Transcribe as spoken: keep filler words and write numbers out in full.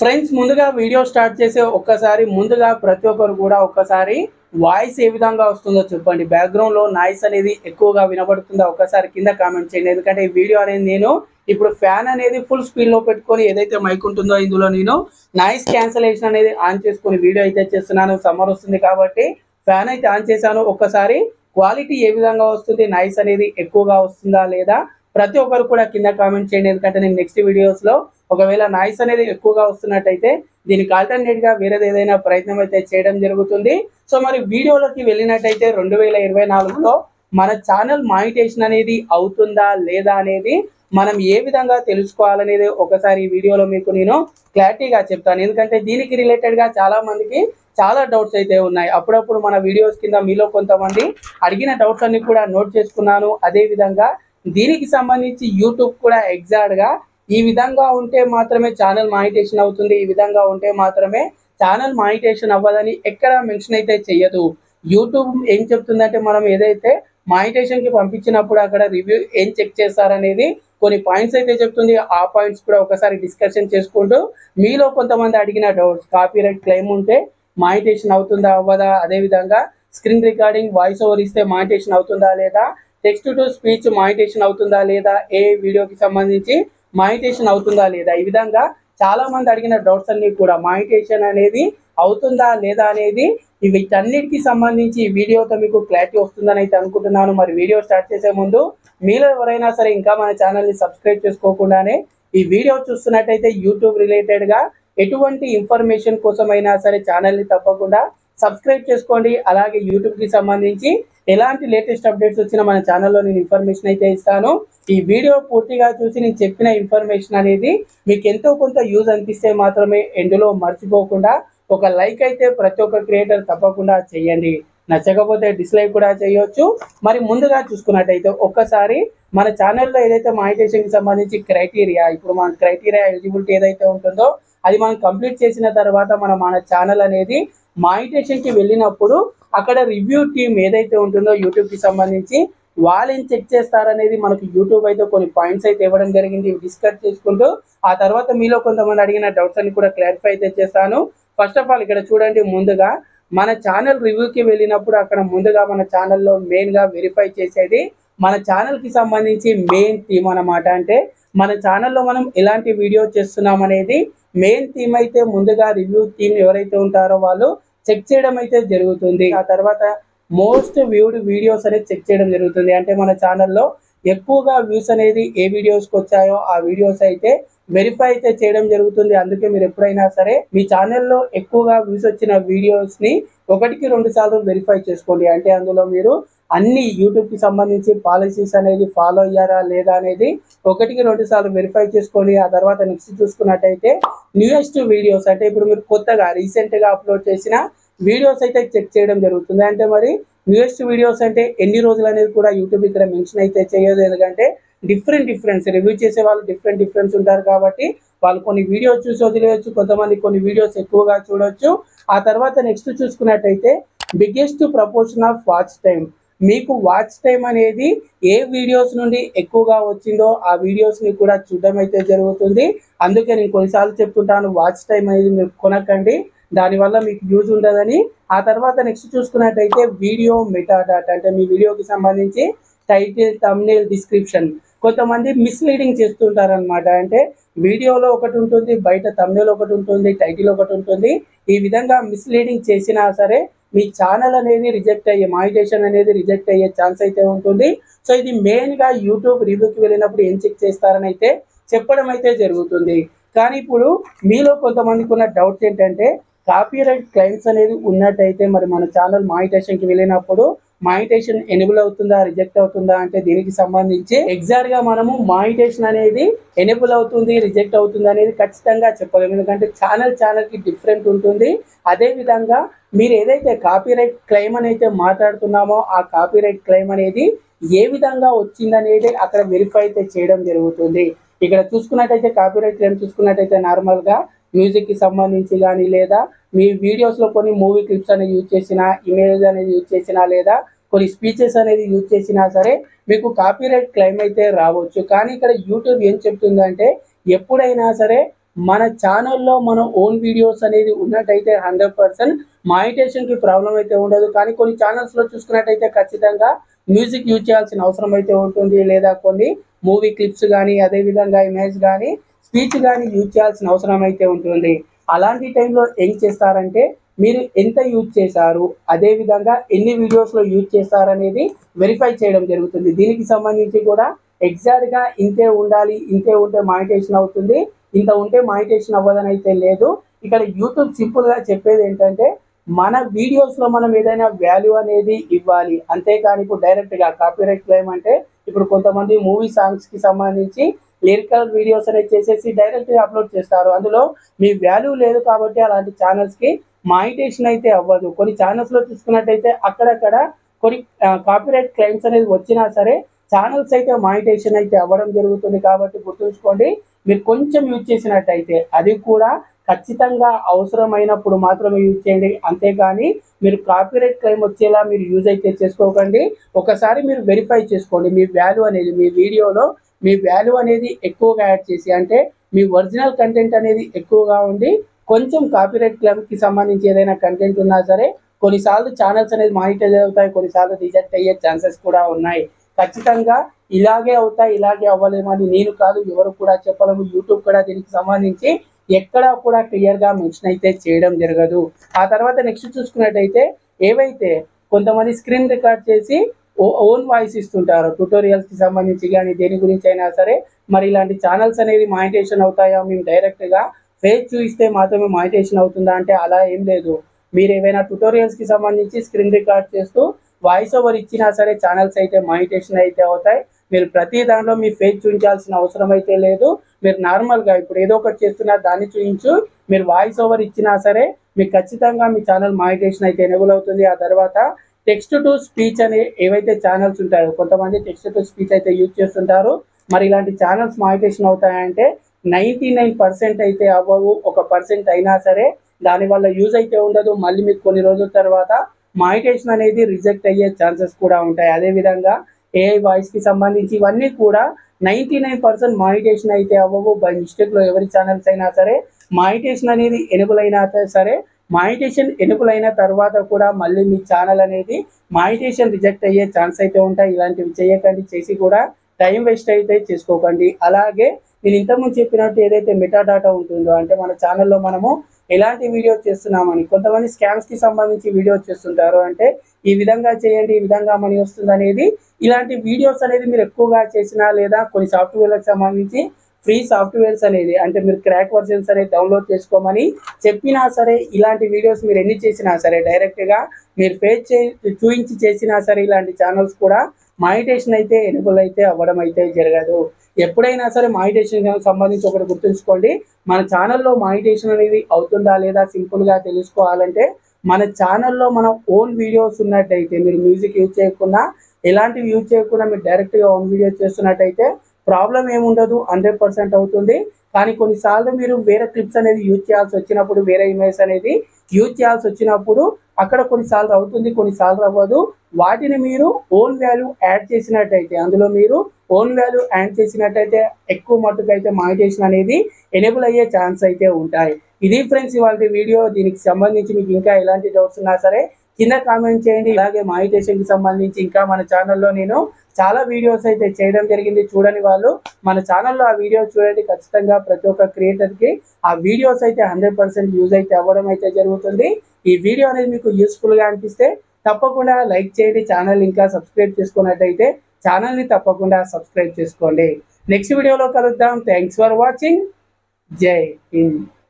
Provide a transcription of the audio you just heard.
Friends ముందుగా video start చేసే ఒక్కసారి ముందుగా ప్రతి ఒక్కరు కూడా ఒక్కసారి వాయిస్ ఏ విధంగా వస్తుందో చెప్పండి. బ్యాక్గ్రౌండ్ లో నాయిస్ అనేది ఎక్కువగా వినబడుతుందా ఒక్కసారి కింద కామెంట్ చేయండి. ఎందుకంటే ఈ వీడియో అనేది నేను ఇప్పుడు ఫ్యాన్ అనేది ఫుల్ స్పీడ్ లో పెట్టుకొని ఏదైతే మైక్ ఉంటుందో ఇందులో నేను నాయిస్ క్యాన్సలేషన్ అనేది ఆన్ చేసుకొని వీడియో అయితే చేస్తున్నాను. సమ్మర్ వస్తుంది కాబట్టి ఫ్యాన్ అయితే ఆన్ చేశాను. ఒక్కసారి క్వాలిటీ ఏ విధంగా వస్తుంది, నాయిస్ అనేది ఎక్కువగా వస్తుందా లేదా ప్రతి ఒక్కరు కూడా కింద కామెంట్ చేయండి. ఎందుకంటే నేను నెక్స్ట్ వీడియోస్ లో ఒకవేళ నాయిస్ అనేది ఎక్కువగా వస్తున్నట్టయితే దీనికి ఆల్టర్నేట్ గా వేరేది ఏదైనా ప్రయత్నం అయితే చేయడం జరుగుతుంది. సో మరి వీడియోలోకి వెళ్ళినట్టయితే రెండు వేల ఇరవై నాలుగులో మన ఛానల్ మానిటేషన్ అనేది అవుతుందా లేదా అనేది మనం ఏ విధంగా తెలుసుకోవాలనేది ఒకసారి ఈ వీడియోలో మీకు నేను క్లారిటీగా చెప్తాను. ఎందుకంటే దీనికి రిలేటెడ్ గా చాలా మందికి చాలా డౌట్స్ అయితే ఉన్నాయి. అప్పుడప్పుడు మన వీడియోస్ కింద మీలో కొంతమంది అడిగిన డౌట్స్ అన్ని కూడా నోట్ చేసుకున్నాను. అదే విధంగా దీనికి సంబంధించి యూట్యూబ్ కూడా ఎగ్జాక్ట్ గా ఈ విధంగా ఉంటే మాత్రమే ఛానల్ మానిటేషన్ అవుతుంది, ఈ విధంగా ఉంటే మాత్రమే ఛానల్ మానిటేషన్ అవ్వదని ఎక్కడ మెన్షన్ అయితే చెయ్యదు. యూట్యూబ్ ఏం చెప్తుందంటే మనం ఏదైతే మానిటేషన్ కి పంపించినప్పుడు అక్కడ రివ్యూ ఏం చెక్ చేస్తారనేది కొన్ని పాయింట్స్ అయితే చెప్తుంది. ఆ పాయింట్స్ కూడా ఒకసారి డిస్కషన్ చేసుకుంటూ మీలో కొంతమంది అడిగిన డౌట్స్, కాపీరైట్ క్లెయిమ్ ఉంటే మానిటేషన్ అవుతుందా అవ్వదా, అదేవిధంగా స్క్రీన్ రికార్డింగ్ వాయిస్ ఓవర్ ఇస్తే మానిటేషన్ అవుతుందా లేదా, టెక్స్ట్ టు స్పీచ్ మానిటేషన్ అవుతుందా లేదా, ఏ వీడియోకి సంబంధించి మానిటేషన్ అవుతుందా లేదా, ఈ విధంగా చాలా మంది అడిగిన డౌట్స్ అన్ని కూడా మానిటేషన్ అనేది అవుతుందా లేదా అనేది వీటన్నిటికి సంబంధించి ఈ వీడియోతో మీకు క్లారిటీ వస్తుందని అయితే అనుకుంటున్నాను. మరి వీడియో స్టార్ట్ చేసే ముందు మీలో ఎవరైనా సరే ఇంకా మన ఛానల్ని సబ్స్క్రైబ్ చేసుకోకుండానే ఈ వీడియో చూస్తున్నట్టయితే యూట్యూబ్ రిలేటెడ్ గా ఎటువంటి ఇన్ఫర్మేషన్ కోసమైనా సరే ఛానల్ని తప్పకుండా సబ్స్క్రైబ్ చేసుకోండి. అలాగే యూట్యూబ్ కి సంబంధించి ఎలాంటి లేటెస్ట్ అప్డేట్స్ వచ్చినా మన ఛానల్లో నేను ఇన్ఫర్మేషన్ అయితే ఇస్తాను. ఈ వీడియో పూర్తిగా చూసి నేను చెప్పిన ఇన్ఫర్మేషన్ అనేది మీకు ఎంతో కొంత యూజ్ అనిపిస్తే మాత్రమే ఎండ్లో మర్చిపోకుండా ఒక లైక్ అయితే ప్రతి ఒక్క క్రియేటర్ తప్పకుండా చేయండి. నచ్చకపోతే డిస్లైక్ కూడా చేయొచ్చు. మరి ముందుగా చూసుకున్నట్టయితే ఒక్కసారి మన ఛానల్లో ఏదైతే మానిటేషన్ కి సంబంధించి క్రైటీరియా, ఇప్పుడు మన క్రైటీరియా ఎలిజిబిలిటీ ఏదైతే ఉంటుందో అది మనం కంప్లీట్ చేసిన తర్వాత మనం మన ఛానల్ అనేది మానిటేషన్ కి వెళ్ళినప్పుడు అక్కడ రివ్యూ టీమ్ ఏదైతే ఉంటుందో యూట్యూబ్ కి సంబంధించి వాళ్ళు ఏం చెక్ చేస్తారనేది మనకు యూట్యూబ్ అయితే కొన్ని పాయింట్స్ అయితే ఇవ్వడం జరిగింది. డిస్కస్ చేసుకుంటూ ఆ తర్వాత మీలో కొంతమంది అడిగిన డౌట్స్ అన్ని కూడా క్లారిఫై అయితే చేస్తాను. ఫస్ట్ ఆఫ్ ఆల్ ఇక్కడ చూడండి, ముందుగా మన ఛానల్ రివ్యూకి వెళ్ళినప్పుడు అక్కడ ముందుగా మన ఛానల్లో మెయిన్ గా వెరిఫై చేసేది మన ఛానల్ కి సంబంధించి మెయిన్ థీమ్ అన్నమాట. అంటే మన ఛానల్లో మనం ఎలాంటి వీడియో చేస్తున్నాం అనేది మెయిన్ థీమ్ అయితే ముందుగా రివ్యూ టీమ్ ఎవరైతే ఉంటారో వాళ్ళు చెక్ చేయడం అయితే జరుగుతుంది. ఆ తర్వాత మోస్ట్ వ్యూడ్ వీడియోస్ అనేది చెక్ చేయడం జరుగుతుంది. అంటే మన ఛానల్లో ఎక్కువగా వ్యూస్ అనేది ఏ వీడియోస్కి వచ్చాయో ఆ వీడియోస్ అయితే వెరిఫై అయితే చేయడం జరుగుతుంది. అందుకే మీరు ఎప్పుడైనా సరే మీ ఛానల్లో ఎక్కువగా వ్యూస్ వచ్చిన వీడియోస్ ని ఒకటికి రెండు సార్లు వెరిఫై చేసుకోండి. అంటే అందులో మీరు అన్ని యూట్యూబ్ కి సంబంధించి పాలసీస్ అనేది ఫాలో అయ్యారా లేదా అనేది ఒకటికి రెండు సార్లు వెరిఫై చేసుకోండి. ఆ తర్వాత నెక్స్ట్ చూసుకున్నట్టయితే న్యూయెస్ట్ వీడియోస్, అంటే ఇప్పుడు మీరు కొత్తగా రీసెంట్ గా అప్లోడ్ చేసిన వీడియోస్ అయితే చెక్ చేయడం జరుగుతుంది. అంటే మరి న్యూయెస్ట్ వీడియోస్ అంటే ఎన్ని రోజులు అనేది కూడా యూట్యూబ్ ఇక్కడ మెన్షన్ అయితే చేయదు. ఎందుకంటే డిఫరెంట్ డిఫరెన్స్ రివ్యూ చేసే వాళ్ళు డిఫరెంట్ డిఫరెన్స్ ఉంటారు కాబట్టి వాళ్ళు కొన్ని వీడియోస్ చూసి వదిలేయచ్చు, కొంతమంది కొన్ని వీడియోస్ ఎక్కువగా చూడొచ్చు. ఆ తర్వాత నెక్స్ట్ చూసుకున్నట్టయితే biggest proportion of watch time, మీకు వాచ్ టైం అనేది ఏ వీడియోస్ నుండి ఎక్కువగా వచ్చిందో ఆ వీడియోస్ ని కూడా చూడడం అయితే జరుగుతుంది. అందుకే నేను కొన్నిసార్లు చెప్తుంటాను, వాచ్ టైం అనేది మీరు కొనకండి, దానివల్ల మీకు యూజ్ ఉండదని. ఆ తర్వాత నెక్స్ట్ చూసుకున్నట్టయితే వీడియో మెటాడాటా, అంటే మీ వీడియోకి సంబంధించి టైటిల్, థంబ్నెయిల్, డిస్క్రిప్షన్. కొంతమంది మిస్లీడింగ్ చేస్తుంటారు అనమాట. అంటే వీడియోలో ఒకటి ఉంటుంది, బయట థంబ్నెయిల్ ఒకటి ఉంటుంది, టైటిల్ ఒకటి ఉంటుంది. ఈ విధంగా మిస్లీడింగ్ చేసినా సరే మీ ఛానల్ అనేది రిజెక్ట్ అయ్యే, మానిటేషన్ అనేది రిజెక్ట్ అయ్యే ఛాన్స్ అయితే ఉంటుంది. సో ఇది మెయిన్ గా యూట్యూబ్ రివ్యూకి వెళ్ళినప్పుడు ఏం చెక్ చేస్తారని అయితే చెప్పడం అయితే జరుగుతుంది. కానీ ఇప్పుడు మీలో కొంతమందికి ఉన్న డౌట్స్ ఏంటంటే కాపీరైట్ క్లెయిమ్స్ అనేది ఉన్నట్టయితే మరి మన ఛానల్ మానిటేషన్ కి వెళ్ళినప్పుడు మానిటేషన్ ఎనేబుల్ అవుతుందా రిజెక్ట్ అవుతుందా అంటే దీనికి సంబంధించి ఎగ్జాక్ట్ గా మనము మానిటేషన్ అనేది ఎనేబుల్ అవుతుంది రిజెక్ట్ అవుతుంది అనేది ఖచ్చితంగా చెప్పలేము. ఎందుకంటే ఛానల్ ఛానల్ కి డిఫరెంట్ ఉంటుంది. అదే విధంగా మీరు ఏదైతే కాపీరైట్ క్లెయిమ్ అనేది మాట్లాడుతున్నామో ఆ కాపీరైట్ క్లెయిమ్ అనేది ఏ విధంగా వచ్చిందనేది అక్కడ వెరిఫై అయితే చేయడం జరుగుతుంది. ఇక్కడ చూసుకున్నట్టయితే కాపీరైట్ క్లెయిమ్ చూసుకున్నట్టయితే నార్మల్ గా మ్యూజిక్ కి సంబంధించి కానీ లేదా మీ వీడియోస్ లో కొన్ని మూవీ క్లిప్స్ అనేది యూజ్ చేసినా, ఇమేజ్ అనేది యూజ్ చేసినా లేదా కొన్ని స్పీచెస్ అనేది యూజ్ చేసినా సరే మీకు కాపీరైట్ క్లెయిమ్ అయితే రావచ్చు. కానీ ఇక్కడ యూట్యూబ్ ఏం చెప్తుందంటే ఎప్పుడైనా సరే మన ఛానల్లో మన ఓన్ వీడియోస్ అనేది ఉన్నట్టయితే హండ్రెడ్ పర్సెంట్ మానిటేషన్కి ప్రాబ్లం అయితే ఉండదు. కానీ కొన్ని ఛానల్స్లో చూసుకున్నట్టయితే ఖచ్చితంగా మ్యూజిక్ యూజ్ చేయాల్సిన అవసరం అయితే ఉంటుంది, లేదా కొన్ని మూవీ క్లిప్స్ కానీ అదేవిధంగా ఇమేజ్ కానీ స్పీచ్ కానీ యూజ్ చేయాల్సిన అవసరం అయితే ఉంటుంది. అలాంటి టైంలో ఏం చేస్తారంటే మీరు ఎంత యూజ్ చేశారు, అదేవిధంగా ఎన్ని వీడియోస్లో యూజ్ చేస్తారనేది వెరిఫై చేయడం జరుగుతుంది. దీనికి సంబంధించి కూడా ఎగ్జాక్ట్గా ఇంతే ఉండాలి, ఇంతే ఉంటే మానిటేషన్ అవుతుంది, ఇంత ఉంటే మానిటేషన్ అవ్వదని అయితే లేదు. ఇక్కడ యూట్యూబ్ సింపుల్గా చెప్పేది ఏంటంటే మన వీడియోస్లో మనం ఏదైనా వాల్యూ అనేది ఇవ్వాలి, అంతేకాని ఇప్పుడు డైరెక్ట్గా కాపీరైట్ క్లెయిమ్ అంటే ఇప్పుడు కొంతమంది మూవీ సాంగ్స్కి సంబంధించి లిరికల్ వీడియోస్ అనేది చేసేసి డైరెక్ట్గా అప్లోడ్ చేస్తారు. అందులో మీ వాల్యూ లేదు కాబట్టి అలాంటి ఛానల్స్కి మానిటేషన్ అయితే అవ్వదు. కొన్ని ఛానల్స్లో చూసుకున్నట్టయితే అక్కడక్కడ కొన్ని కాపీరైట్ క్లెయిమ్స్ అనేది వచ్చినా సరే ఛానల్స్ అయితే మానిటేషన్ అయితే అవ్వడం జరుగుతుంది. కాబట్టి గుర్తుంచుకోండి, మీరు కొంచెం యూజ్ చేసినట్టయితే అది కూడా ఖచ్చితంగా అవసరమైనప్పుడు మాత్రమే యూజ్ చేయండి, అంతేగాని మీరు కాపీరైట్ క్లెయిమ్ వచ్చేలా మీరు యూజ్ అయితే చేసుకోకండి. ఒకసారి మీరు వెరిఫై చేసుకోండి మీ వాల్యూ అనేది, మీ వీడియోలో మీ వాల్యూ అనేది ఎక్కువగా యాడ్ చేసి, అంటే మీ ఒరిజినల్ కంటెంట్ అనేది ఎక్కువగా ఉండి కొంచెం కాపీరైట్ క్లెయిమ్కి సంబంధించి ఏదైనా కంటెంట్ ఉన్నా సరే కొన్నిసార్లు ఛానల్స్ అనేది మానిటైజ్ అవుతాయి, కొన్నిసార్లు రిజెక్ట్ అయ్యే ఛాన్సెస్ కూడా ఉన్నాయి. ఖచ్చితంగా ఇలాగే అవుతాయి, ఇలాగే అవ్వలేమని నేను కాదు, ఎవరు కూడా చెప్పలేము. యూట్యూబ్ కూడా దీనికి సంబంధించి ఎక్కడా కూడా క్లియర్గా మెన్షన్ అయితే చేయడం జరగదు. ఆ తర్వాత నెక్స్ట్ చూసుకున్నట్టయితే ఏవైతే కొంతమంది స్క్రీన్ రికార్డ్ చేసి ఓన్ వాయిస్ ఇస్తుంటారు ట్యూటోరియల్స్కి సంబంధించి కానీ దేని గురించి అయినా సరే, మరి ఇలాంటి ఛానల్స్ అనేది మానిటేషన్ అవుతాయా, మేము డైరెక్ట్గా ఫేస్ చూపిస్తే మాత్రమే మానిటేషన్ అవుతుందా అంటే అలా ఏం లేదు. మీరు ఏవైనా ట్యూటోరియల్స్కి సంబంధించి స్క్రీన్ రికార్డ్ చేస్తూ వాయిస్ ఓవర్ ఇచ్చినా సరే ఛానల్స్ అయితే మానిటేషన్ అయితే అవుతాయి. మీరు ప్రతి దాంట్లో మీ ఫేస్ చూపించాల్సిన అవసరం అయితే లేదు. మీరు నార్మల్గా ఇప్పుడు ఏదో ఒకటి చేస్తున్నారు దాన్ని చూపించు మీరు వాయిస్ ఓవర్ ఇచ్చినా సరే మీకు ఖచ్చితంగా మీ ఛానల్ మానిటేషన్ అయితే ఎనేబుల్ అవుతుంది. ఆ తర్వాత టెక్స్ట్ టు స్పీచ్ అనే ఏవైతే ఛానల్స్ ఉంటాయో కొంతమంది టెక్స్ట్ టు స్పీచ్ అయితే యూజ్ చేస్తుంటారు. మరి ఇలాంటి ఛానల్స్ మానిటేషన్ అవుతాయంటే నైంటీ నైన్ పర్సెంట్ అయితే అవ్వవు, ఒక పర్సెంట్ అయినా సరే దానివల్ల యూజ్ అయితే ఉండదు. మళ్ళీ మీకు కొన్ని రోజుల తర్వాత మానిటేషన్ అనేది రిజెక్ట్ అయ్యే ఛాన్సెస్ కూడా ఉంటాయి. అదేవిధంగా ఏఐ వాయిస్కి సంబంధించి ఇవన్నీ కూడా నైంటీ నైన్ పర్సెంట్ మానిటేషన్ అయితే అవ్వవు. బై మిస్టేక్లో ఎవరి ఛానల్స్ అయినా సరే మానిటేషన్ అనేది ఎనేబుల్ అయినా సరే మానిటేషన్ ఎనేబుల్ అయిన తర్వాత కూడా మళ్ళీ మీ ఛానల్ అనేది మానిటేషన్ రిజెక్ట్ అయ్యే ఛాన్స్ అయితే ఉంటాయి. ఇలాంటివి చేయకండి, చేసి కూడా టైం వేస్ట్ అయితే చేసుకోకండి. అలాగే నేను ఇంతకుముందు చెప్పినట్టు ఏదైతే మెటా డాటా ఉంటుందో అంటే మన ఛానల్లో మనము ఎలాంటి వీడియో చేస్తున్నామని కొంతమంది స్కామ్స్కి సంబంధించి వీడియో చేస్తుంటారు, అంటే ఈ విధంగా చేయండి ఈ విధంగా మనీ వస్తుంది అనేది, ఇలాంటి వీడియోస్ అనేది మీరు ఎక్కువగా చేసినా లేదా కొన్ని సాఫ్ట్వేర్లకు సంబంధించి ఫ్రీ సాఫ్ట్వేర్స్ అనేది అంటే మీరు క్రాక్ వర్జన్స్ అనేది డౌన్లోడ్ చేసుకోమని చెప్పినా సరే ఇలాంటి వీడియోస్ మీరు ఎన్ని చేసినా సరే డైరెక్ట్గా మీరు ఫేస్ చే చూపించి చేసినా సరే ఇలాంటి ఛానల్స్ కూడా మానిటేషన్ అయితే ఎనేబుల్ అయితే అవ్వడం అయితే జరగదు. ఎప్పుడైనా సరే మానిటేషన్ సంబంధించి ఒకటి గుర్తుంచుకోండి, మన ఛానల్లో మానిటేషన్ అనేది అవుతుందా లేదా సింపుల్గా తెలుసుకోవాలంటే మన ఛానల్లో మనం ఓన్ వీడియోస్ ఉన్నట్టయితే మీరు మ్యూజిక్ యూజ్ చేయకుండా ఎలాంటివి యూజ్ చేయకుండా మీరు డైరెక్ట్గా ఓన్ వీడియో చేస్తున్నట్టయితే ప్రాబ్లం ఏముండదు, హండ్రెడ్ పర్సెంట్ అవుతుంది. కానీ కొన్నిసార్లు మీరు వేరే క్లిప్స్ అనేది యూజ్ చేయాల్సి వచ్చినప్పుడు వేరే ఇమేజ్ అనేది యూజ్ చేయాల్సి వచ్చినప్పుడు అక్కడ కొన్నిసార్లు అవుతుంది, కొన్నిసార్లు అవ్వదు. వాటిని మీరు ఓన్ వాల్యూ యాడ్ చేసినట్టయితే అందులో మీరు ఓన్ వాల్యూ యాడ్ చేసినట్టయితే ఎక్కువ మట్టుకు అయితే మానిటేషన్ అనేది ఎనేబుల్ అయ్యే ఛాన్స్ అయితే ఉంటాయి. ఇది ఫ్రెండ్స్ ఇవాళ వీడియో. దీనికి సంబంధించి మీకు ఇంకా ఎలాంటి డౌట్స్ ఉన్నా సరే కింద కామెంట్ చేయండి. అలాగే మానిటేషన్కి సంబంధించి ఇంకా మన ఛానల్లో నేను చాలా వీడియోస్ అయితే చేయడం జరిగింది, చూడని వాళ్ళు మన ఛానల్లో ఆ వీడియో చూడండి. ఖచ్చితంగా ప్రతి ఒక్క క్రియేటర్కి ఆ వీడియోస్ అయితే హండ్రెడ్ పర్సెంట్ యూజ్ అయితే అవ్వడం అయితే జరుగుతుంది. ఈ వీడియో అనేది మీకు యూస్ఫుల్గా అనిపిస్తే తప్పకుండా లైక్ చేయండి. ఛానల్ ఇంకా సబ్స్క్రైబ్ చేసుకున్నట్టయితే ఛానల్ని తప్పకుండా సబ్స్క్రైబ్ చేసుకోండి. నెక్స్ట్ వీడియోలో కలుద్దాం. Thanks for watching. జై హింద్.